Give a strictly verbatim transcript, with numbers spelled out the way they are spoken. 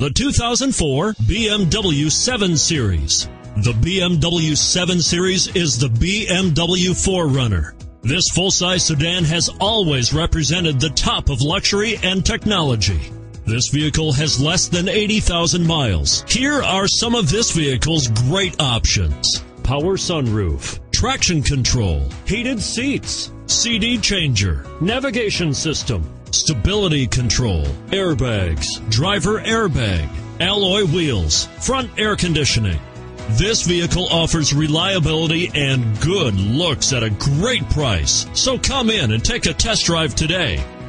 The two thousand four B M W seven Series. The B M W seven Series is the B M W four runner. This full-size sedan has always represented the top of luxury and technology. This vehicle has less than eighty thousand miles. Here are some of this vehicle's great options: power sunroof, traction control, heated seats, C D changer, navigation system, stability control, airbags, driver airbag, alloy wheels, front air conditioning. This vehicle offers reliability and good looks at a great price. So come in and take a test drive today.